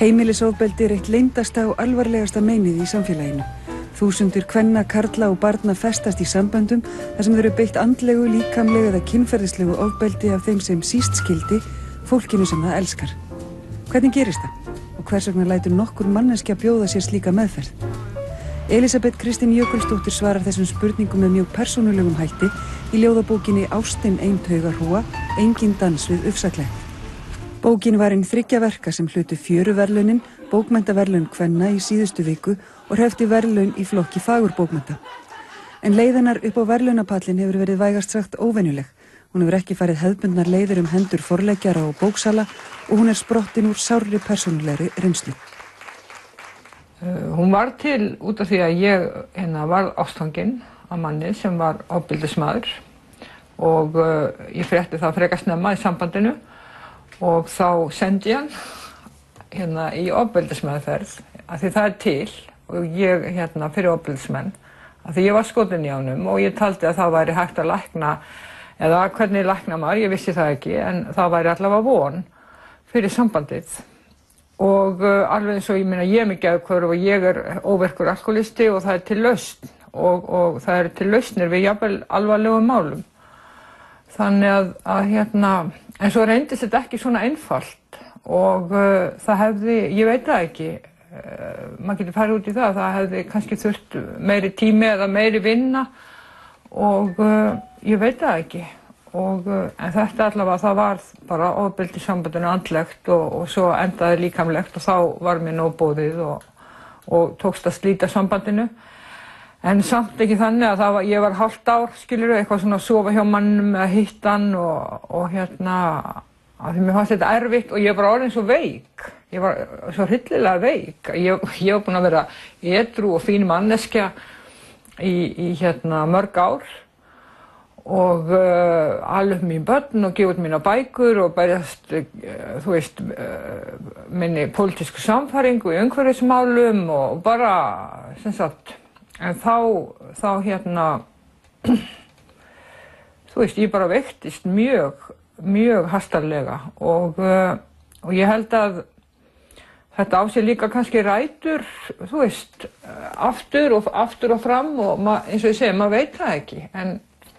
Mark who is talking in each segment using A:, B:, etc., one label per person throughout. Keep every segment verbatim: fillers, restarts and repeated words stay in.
A: Heimilisofbeldi er eitt leyndasta og alvarlegasta meinið í samfélaginu. Þúsundir kvenna, karla og barna festast í samböndum þar sem þau eru beitt andlegu, líkamlegu eða kynferðislegu ofbeldi af þeim sem síst skyldi, fólkinu sem það elskar. Hvernig gerist það? Og hvers vegna lætur nokkur manneskja bjóða sér slíka meðferð? Elísabet Kristín Jökulsdóttir svarar þessum spurningum með mjög persónulegum hætti í ljóðabókinni Ástin ein taugahrúga, enginn dans við ufsaklett. Bókin var einn þriggja verka sem hlutu fjöruverðlaunin, bókmenntaverðlaun kvenna í síðustu viku og hrefti verðlaun í flokki fagurbókmennta. En leið hennar upp á verðlaunapallinn hefur verið vægast sagt óvenjuleg. Hún hefur ekki farið hefðbundnar leiðir um hendur forleggjara og bóksala og hún er sprottin úr sárri persónulegri reynslu.
B: Uh, hún var til út af því að ég hérna, var ástfangin af manni sem var ofbeldismaður og uh, ég frétti það frekar snemma í sambandinu og þá sendi ég hann hérna í ofbeldismeðferð af því það er til og ég hérna fyrir ofbeldismenn af því ég var skotin í honum og ég taldi að það væri hægt að lækna eða hvernig lækna maður, ég vissi það ekki en það væri allavega von fyrir sambandið og uh, alveg eins og ég meina ég er með geðhvörf og ég er óvirkur alkoholisti og það er til lausn og, og það er til lausnir við jafnvel alvarlegum málum. Þannig að, að hérna, en svo reyndist þetta ekki svona einfalt og uh, það hefði, ég veit það ekki, uh, maður getur farið út í það, það hefði kannski þurft meiri tími eða meiri vinna og uh, ég veit það ekki. Og, uh, en þetta allavega, það var bara ofbeldi í sambandinu andlegt og, og svo endaði líkamlegt og þá var mér nóg boðið og, og tókst að slíta sambandinu. En samt ekki þannig að það var, ég var hálft ár, skilur, eitthvað svona að sofa hjá mannum eða hitt hann og, og hérna, að því mér fannst þetta erfitt og ég var orðin svo veik. Ég var svo hryllilega veik. Ég, ég var búin að vera edrú og fín manneskja í, í hérna mörg ár og uh, ala upp mín börn og gefa út mína bækur og berjast, uh, þú veist, uh, minni pólitísku samfæringu í umhverfismálum og bara, sem sagt, en þá, þá hérna, þú veist, ég bara veiktist mjög, mjög hastarlega og, uh, og ég held að þetta á sig líka kannski rætur, þú veist, aftur og aftur og fram og eins og ég segi, maður veit það ekki. En,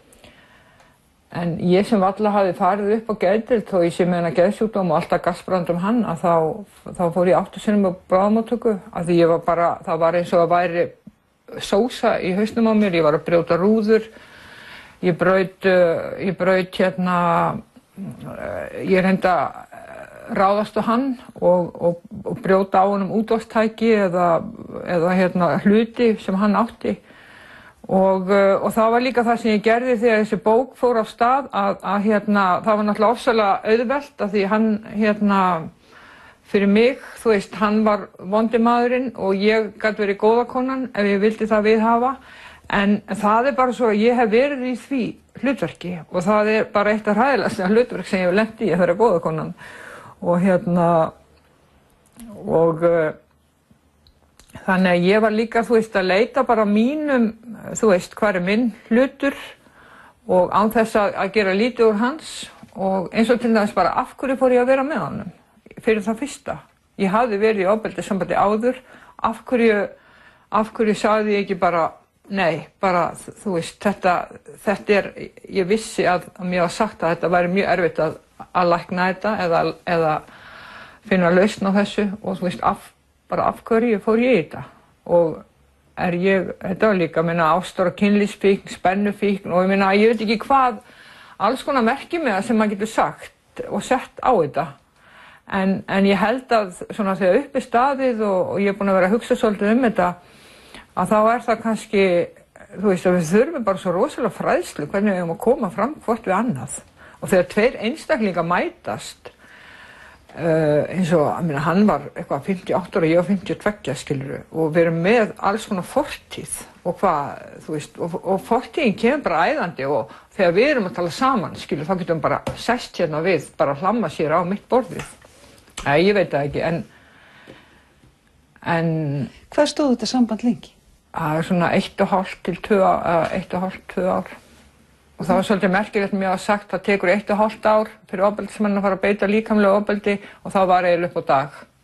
B: en ég sem varla hafði farið upp á geðdeild og ég sé með hana geðsjúkdóm og alltaf gassbrand um hann, að þá, þá fór ég átta sinnum á bráðamóttöku, af því ég var bara, það var eins og að væri sósa í hausnum á mér, ég var að brjóta rúður, ég braut, ég braut hérna, ég reyndi að ráðast á hann og, og, og brjóta á honum útvarpstæki eða, eða hérna hluti sem hann átti og, og það var líka það sem ég gerði þegar þessi bók fór af stað að, að hérna, það var náttúrulega ofsalega auðvelt af því hann hérna fyrir mig, þú veist, hann var vondi maðurinn og ég gat verið góða konan ef ég vildi það viðhafa en það er bara svo að ég hef verið í því hlutverki og það er bara eitt af hræðilegasta hlutverk sem ég hef lent í að vera góða konan og hérna og uh, þannig að ég var líka, þú veist, að leita bara mínum, þú veist, hvað er minn hlutur og án þess að, að gera lítið úr hans og eins og til dæmis bara af hverju fór ég að vera með honum fyrir það fyrsta. Ég hafði verið í ofbeldissambandi áður, af hverju, af hverju sagði ég ekki bara, nei, bara, þú veist, þetta, þetta er, ég vissi að, að mér var sagt að þetta væri mjög erfitt að, að lækna þetta eða, eða finna lausn á þessu og þú veist, af, bara af hverju fór ég í þetta. Og er ég, þetta var líka, minna, ástar- og kynlífsfíkn, spennufíkn og ég minna, ég veit ekki hvað, alls konar merki með það sem maður getur sagt og sett á þetta. En, en ég held að svona þegar upp er staðið og, og ég er búin að vera að hugsa svolítið um þetta að þá er það kannski, þú veist, að við þurfum bara svo rosalega fræðslu hvernig við erum að koma fram hvort við annað og þegar tveir einstaklingar mætast uh, eins og, ég meina, hann var eitthvað fimmtíu og átta ára og ég var fimmtíu og tvö, skilurðu, og við erum með alls svona fortíð og hvað, þú veist, og, og fortíðin kemur bara æðandi og þegar við erum að tala saman, skilurðu, þá getum við bara sest hérna við, bara hlamma sér á mitt borðið. Nei, ég veit það ekki, en, en...
A: Hvað stóð þetta samband lengi?
B: Það er svona eitt og hálft til tvö, uh, eitt og hálft, tvö ár. Og það var svolítið merkilegt mér að sagt, það tekur eitt og hálft ár fyrir ofbeldismenn að fara að beita líkamlega ofbeldi og það var eiginlega upp á dag.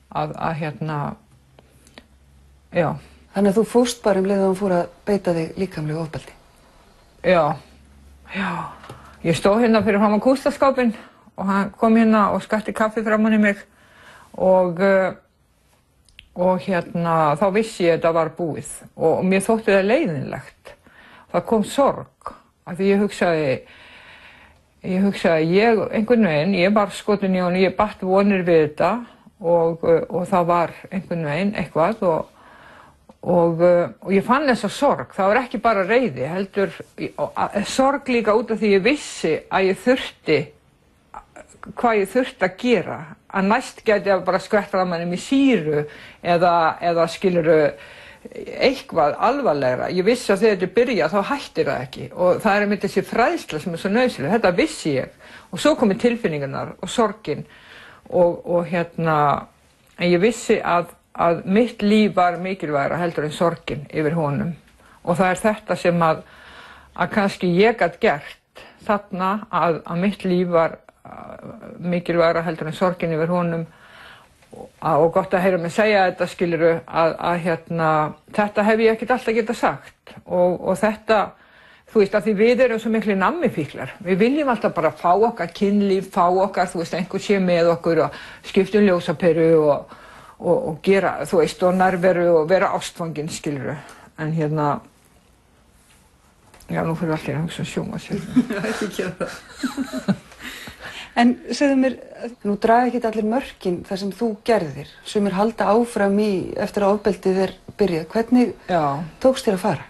B: að, að hérna, já.
A: Þannig að þú fórst bara um leið að hann fór að beita þig líkamlegu ofbeldi?
B: Já, já. Ég stóð hérna fyrir fram á kústaskápinn og hann kom hérna og skatti kaffi framan í mig og, og hérna, þá vissi ég að þetta var búið og mér þótti það leiðinlegt. Það kom sorg, af því ég hugsaði, ég hugsaði, ég, einhvern veginn, ég var skotin í honum, ég batt vonir við þetta og, og það var einhvern veginn eitthvað og Og, og ég fann þessa sorg, það var ekki bara reiði, heldur sorg líka út af því ég vissi að ég þurfti, hvað ég þurfti að gera. Að næst gæti ég bara skvett framan í mig sýru eða, eða skiluru eitthvað alvarlegra. Ég vissi að þegar þetta byrja þá hættir það ekki og það er einmitt þessi fræðsla sem er svo nauðsynleg, þetta vissi ég. Og svo komu tilfinningarnar og sorgin og, og hérna, en ég vissi að að mitt líf var mikilvægra heldur en sorgin yfir honum og það er þetta sem að, að kannski ég gat gert þarna að, að mitt líf var mikilvægra heldur en sorgin yfir honum og, og gott að heyra mig segja þetta skiluru að, að hérna, þetta hef ég ekkert alltaf getað sagt og, og þetta, þú veist að því við erum svo miklu nammifíklar, við viljum alltaf bara fá okkar kynlíf, fá okkar, þú veist einhver sé með okkur og skiptum ljósaperu og Og, og gera, þú veist, og nærveru og vera ástfangin, skiluru. En hérna, já, nú fyrir allir að hugsa sjóma sér.
A: Já, ekki gera það. En segðu mér, nú draga ekki allir mörkin þar sem þú gerðir, sem er halda áfram í eftir að ofbeldið er byrjað. Hvernig já. Tókst þér að fara?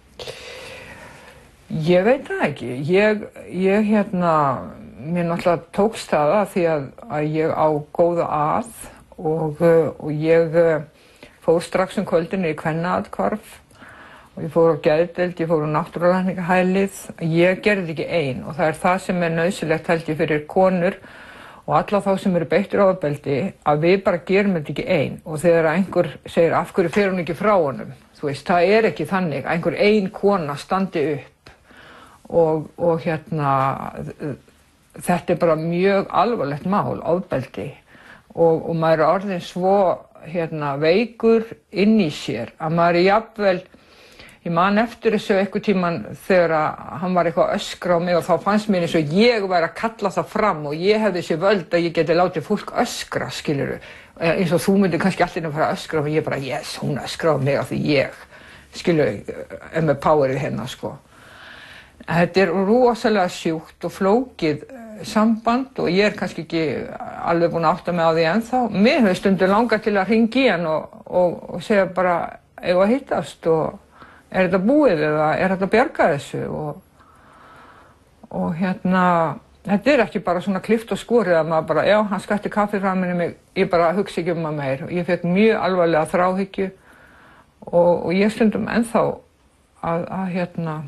B: Ég veit það ekki. Ég, ég hérna, mér náttúrulega tókst það að því að, að ég á góða að. Og, og ég fór strax um kvöldinu í kvennaathvarf og ég fór á geðdeild, ég fór á náttúrulækningahælið. Ég gerði ekki ein og það er það sem er nauðsynlegt held ég fyrir konur og alla þá sem eru beittir ofbeldi að við bara gerum þetta ekki ein og þegar einhver segir af hverju fer hún ekki frá honum, þú veist, það er ekki þannig, einhver ein kona standi upp og, og hérna, þetta er bara mjög alvarlegt mál, ofbeldi. Og, og maður er orðinn svo hérna, veikur inn í sér að maður er jafnvel, ég man eftir þessu einhver tíman þegar hann var eitthvað að öskra á mig og þá fannst mér eins og ég væri að kalla það fram og ég hefði þessi völd að ég geti látið fólk öskra, skilurðu. Eins og þú myndir kannski allir að fara að öskra og ég bara, yes, hún öskra á mig af því ég, skilurðu, er með powerið hérna, sko. Þetta er rosalega sjúkt og flókið samband og ég er kannski ekki alveg búin að átta mig á því ennþá. Mér hefur stundum langað til að hringja í hann og, og, og segja bara eigum að hittast og er þetta búið eða er þetta að bjarga þessu og, og hérna, þetta er ekki bara svona klift og skorið að maður bara, já, hann skatti kaffi framan í mig, ég bara hugsa ekki um að meir og ég fekk mjög alvarlega þráhyggju og, og ég stundum ennþá að, að hérna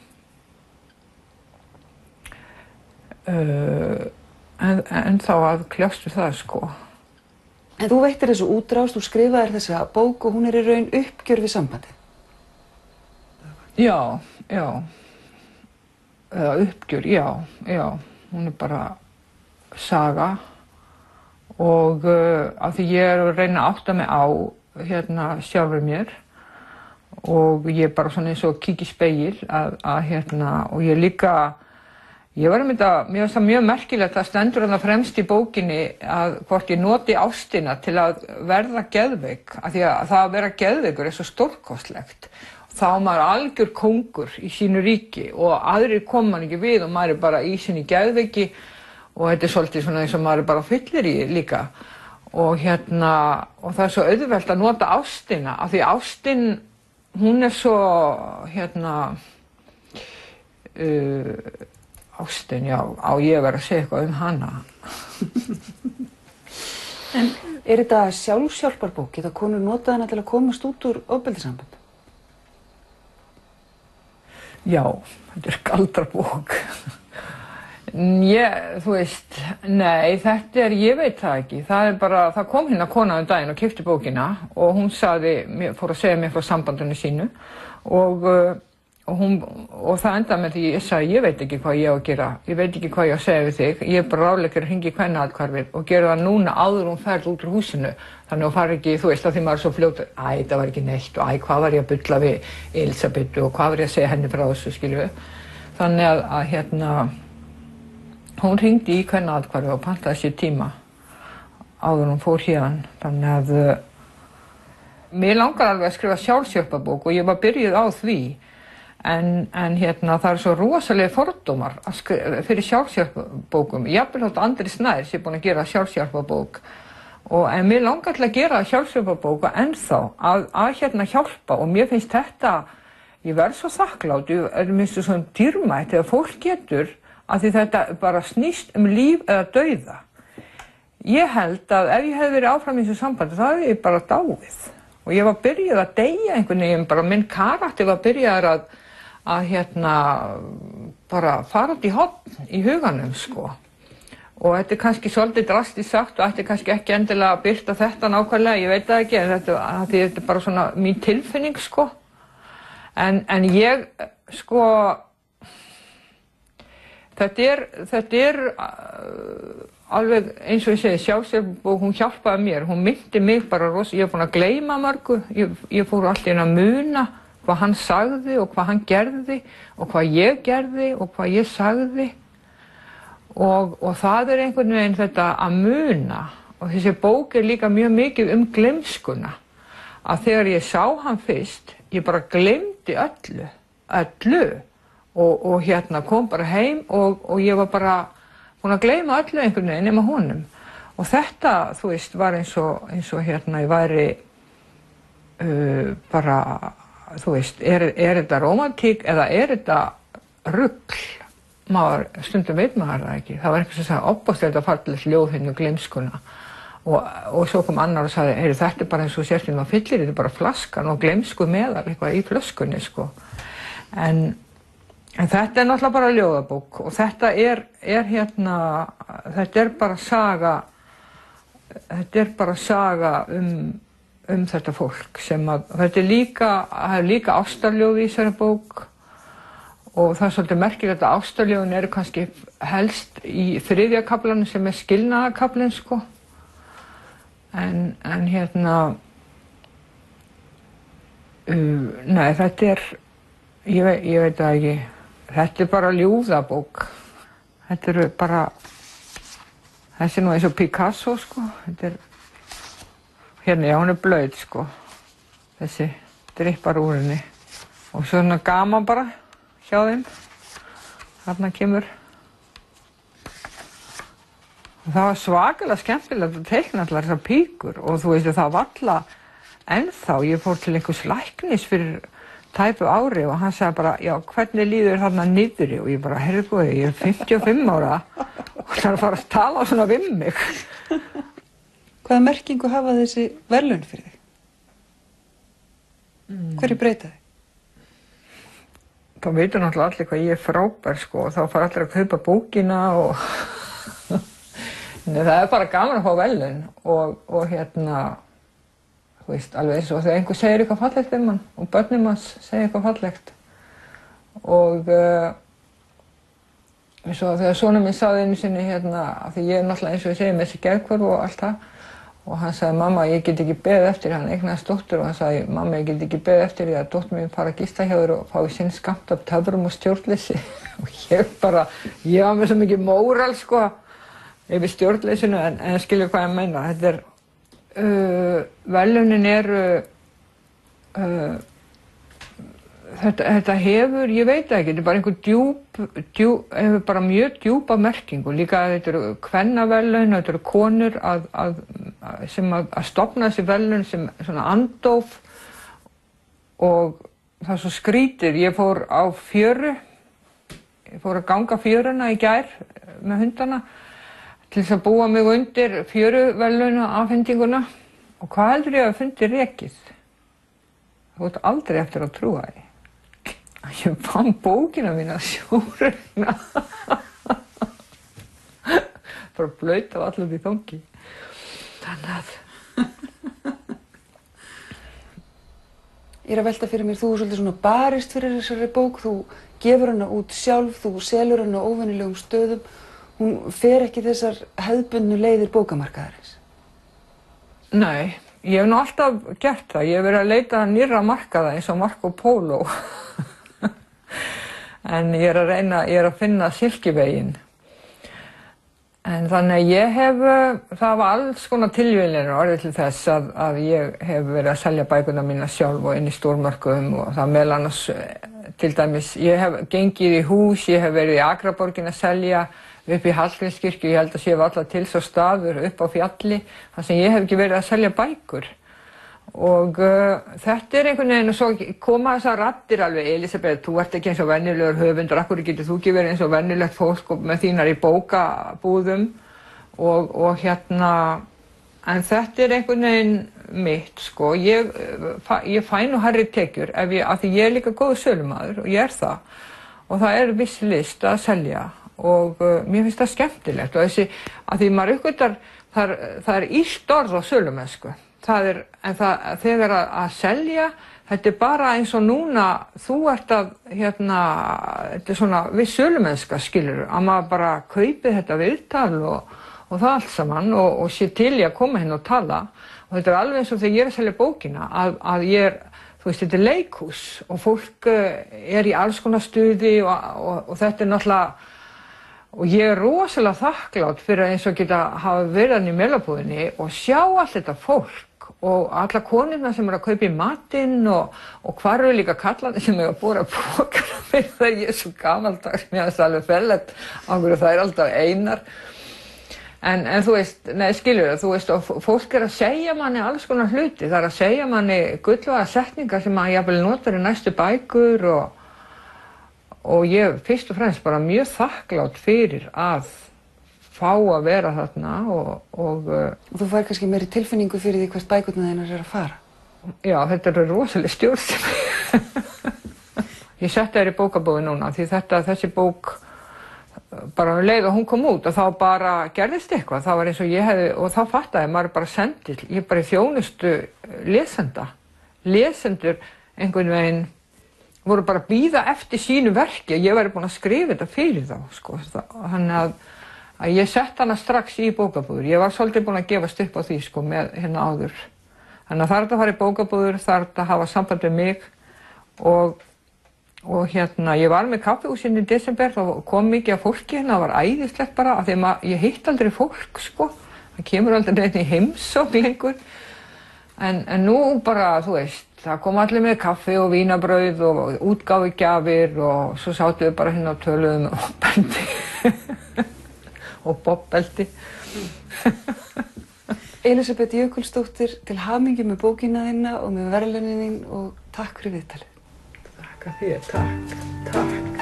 B: Uh, en, en þá að kljást við það sko.
A: En þú veittir þessu útrás, þú skrifaðir þessa bók og hún er í raun uppgjör við sambandið.
B: Já, já. Eða uppgjör, já, já. Hún er bara saga og uh, af því ég er að reyna að átta mig á hérna sjálfur mér og ég er bara svona eins og kíkja í spegil að, að hérna og ég líka Ég var einmitt að, mér finnst það mjög merkilegt að stendur þarna fremst í bókinni að hvort ég noti ástina til að verða geðveik, af því að það að vera geðveikur er svo stórkostlegt. Þá er maður algjör kóngur í sínu ríki og aðrir koma hann ekki við og maður er bara í sinni geðveiki og þetta er svolítið svona eins og maður er bara fyllir í líka. Og hérna, og það er svo auðvelt að nota ástina, af því ástin, hún er svo, hérna, uh, Ástin, já, á ég verið að segja eitthvað um hana.
A: En er þetta sjálfshjálparbók? Geta konur notað hana til að komast út úr ofbeldissamband?
B: Já, þetta er galdrabók. Ég, þú veist, nei, þetta er, ég veit það ekki. Það er bara, það kom hérna kona um daginn og keypti bókina og hún sagði, fór að segja mér frá sambandinu sínu og og, hún, og það endaði með því ég sagði, ég veit ekki hvað ég á að gera, ég veit ekki hvað ég á að segja við þig, ég er bara ráðleggur að hringja í Kvennaathvarfið og gera það núna áður hún ferð út úr húsinu, þannig að hún fari ekki, þú veist, að því maður er svo fljótur, æ, það var ekki neitt og æ, hvað var ég að bulla við Elísabetu og hvað var ég að segja henni frá þessu, skilju, þannig að, að hérna, hún hringdi í Kvennaathvarfið og pantaði sér tíma áður hún fór héðan, þannig að mér langar alveg að skrifa sjálfshjálparbók og ég var byrjuð á því. En, en hérna, það er svo rosalega fordómar fyrir sjálfshjálparbókum. Jafnvel þótt Andri Snær sé búinn að gera sjálfshjálparbók. Og, en mér langar til að gera sjálfshjálparbók ennþá að, að hérna hjálpa og mér finnst þetta, ég verð svo þakklátt, ég minnst svo dýrmætt þegar fólk getur að því þetta bara snýst um líf eða dauða. Ég held að ef ég hefði verið áfram í þessu sambandi þá hefði ég bara dáið. Og ég var byrjuð að deyja einhvern veginn, bara minn karakter var byrjaður að að hérna bara fara út í horn í huganum sko og þetta er kannski svolítið drastískt sagt og þetta er kannski ekki endilega að birta þetta nákvæmlega, ég veit það ekki en þetta, þetta er bara svona mín tilfinning sko en, en ég sko þetta er þetta er uh, alveg eins og ég segi sjálfshjálparbók, hún hjálpaði mér, hún myndi mig bara rosa, ég er búin að gleyma mörgu, ég, ég fór alltaf inn að muna hvað hann sagði og hvað hann gerði og hvað ég gerði og hvað ég sagði og, og það er einhvern veginn þetta að muna og þessi bók er líka mjög mikið um gleymskuna að þegar ég sá hann fyrst ég bara gleymdi öllu öllu og, og hérna kom bara heim og, og ég var bara búin að gleyma öllu einhvern veginn nema honum og þetta þú veist var eins og, eins og hérna ég væri uh, bara þú veist, er, er þetta rómantík eða er þetta rugl? Maður, stundum veit maður það ekki. Það var einhvers sem sagði, opbóðslega fallegt ljóð hérna um gleymskuna. Og, og svo kom annar og sagði, heyri, þetta er bara eins og sérstinn á fyllir, þetta er bara flaskan og gleymsku meðal eitthvað í flöskunni, sko. En, en þetta er náttúrulega bara ljóðabók og þetta er, er hérna, þetta er bara saga, þetta er bara saga um um þetta fólk sem að þetta er líka, það er líka ástarljóð í þessari bók og það er svolítið merkilegt að ástarljóðin eru kannski helst í þriðja kaflanum sem er skilnaðarkaflinn sko en, en hérna uh, nei þetta er ég, veit, ég veit það ekki þetta er bara ljóðabók þetta eru bara þessi nú eins og Picasso sko þetta er hérna, já, hún er blauð, sko, þessi drippar úr henni. Og svona gaman bara hjá þeim. Þarna kemur. Og það var svakalega skemmtilegt að teikna allar þessar píkur og þú veist, það var alltaf ennþá. Ég fór til einhvers læknis fyrir tæpu ári og hann sagði bara, já, hvernig líður þarna niðri? Og ég bara, heyrðu, ég er fimmtíu og fimm ára og það er að fara að tala svona við mig.
A: Hvaða merkingu hafa þessi verðlaun fyrir þig? Mm. Hverju breyta þig?
B: Þá veitur náttúrulega allir hvað ég er frábær sko og þá fara allir að kaupa bókina og Nei, það er bara gaman að fá verðlaun og, og hérna, þú veist, alveg eins og þegar einhver segir eitthvað fallegt um hann og börnum hans segir eitthvað fallegt og uh, eins og þegar sonur minn sagði einu sinni hérna, af því ég er náttúrulega eins og ég segi með þessi geðhvörf og allt það og hann sagði, mamma, ég get ekki beðið eftir, hann eignaðist dóttur og hann sagði, mamma, ég get ekki beðið eftir því að dóttur mín fara að gista hjá þér og fái sinn skammt af töfrum og stjórnleysi og ég bara, ég var með svo mikið móral sko yfir stjórnleysinu en, en skilja hvað ég meina, þetta er, uh, verðlaunin eru, uh, þetta, þetta hefur, ég veit ekki, þetta er bara einhver djúp, djúp, hefur bara mjög djúpa merkingu, líka þetta eru kvennaverðlaun, þetta eru konur að, að, sem að, að stofna þessi verðlaun sem svona andóf og það er svo skrítið, ég fór á fjöru, ég fór að ganga fjöruna í gær með hundana til þess að búa mig undir fjöruverðlauna afhendinguna og hvað heldur ég að fundi rekið? Þú ert aldrei eftir að trúa því. Ég fann bókina mína sjóruna. Bara blöyt af allir því þungi. Þannig að...
A: Ég er að velta fyrir mér, þú er svolítið svona barist fyrir þessari bók, þú gefur hana út sjálf, þú selur hana á óvenjulegum stöðum, hún fer ekki þessar hefðbundnu leiðir bókamarkaðarins.
B: Nei, ég hef nú alltaf gert það, ég hef verið að leita nýrra markaða eins og Marco Polo, en ég er að reyna, ég er að finna silkiveginn. En þannig að ég hef, það var alls konar tilvíðanir orðið til þess að, að ég hef verið að selja bækurnar mína sjálf og inn í stórmörkuðum og það meðal annars, til dæmis, ég hef gengið í hús, ég hef verið í Akraborgin að selja upp í Hallgrímskirkju, ég held að sé alltaf til svo staður upp á fjalli, þar sem ég hef ekki verið að selja bækur. Og uh, þetta er einhvern veginn og svo koma þessar raddir alveg, Elisabeth, þú ert ekki eins og venjulegur höfundur, af hverju getur þú ekki verið eins og venjulegt fólk með þínar í bókabúðum og, og hérna, en þetta er einhvern veginn mitt, sko, ég, ég fæ nú hærri tekjur ef ég, af því ég er líka góður sölumaður og ég er það og það er viss list að selja og uh, mér finnst það skemmtilegt og þessi, af því maður uppgötar, það, það er illt orð á sölumennsku. Það er, en það, þegar að, að selja, þetta er bara eins og núna, þú ert að, hérna, þetta er svona viss sölumennska, skilur, að maður bara kaupi þetta viðtal og, og það allt saman og, og sé til í að koma hérna og tala. Og þetta er alveg eins og þegar ég er að selja bókina, að, að ég er, þú veist, þetta er leikhús og fólk er í alls konar stuði og, og, og þetta er náttúrulega, og ég er rosalega þakklátt fyrir eins og geta hafa verið hann í Melabúðinni og sjá allt þetta fólk og alla konurna sem eru að kaupa í matinn og, og hvar eru líka kallandi sem eru að bóra pókana fyrir það ég er svo gamaldags, mér finnst það alveg fellegt á hverju það er alltaf einar. En, en þú veist, nei skilur það, þú veist, og fólk er að segja manni alls konar hluti, það er að segja manni gullvaða setningar sem maður jafnvel notar í næstu bækur og, og ég fyrst og fremst bara mjög þakklátt fyrir að fá að vera þarna og... og
A: og þú fær kannski meiri tilfinningu fyrir því hvert bækurnar þínar er að fara?
B: Já, þetta er rosaleg stjórnsemi. Ég setti þær í bókabúðin núna því þetta, þessi bók bara um leið og hún kom út og þá bara gerðist eitthvað, það var eins og ég hefði, og þá fattaði maður bara sendil, ég bara í þjónustu lesenda. Lesendur einhvern veginn voru bara að bíða eftir sínu verki, ég væri búin að skrifa þetta fyrir þá, sko, þannig að að ég sett hana strax í bókabúður. Ég var svolítið búin að gefast upp á því sko með hérna áður. Þannig að það er að fara í bókabúður, það er að hafa samband við mig og, og hérna ég var með kaffihúsinu í desember, þá kom mikið af fólki hérna, það var æðislegt bara af því að ég hitt aldrei fólk sko, það kemur aldrei neitt í heimsókn lengur. En, en nú bara, þú veist, það kom allir með kaffi og vínabrauð og útgáfugjafir og svo sátum við bara hérna og töluðum og bendi. Og bobbeldi.
A: Elisabeth Jökulsdóttir, til hamingju með bókina þína og með verðlaunin þín og takk fyrir viðtalið.
B: Takk að þér, takk, takk.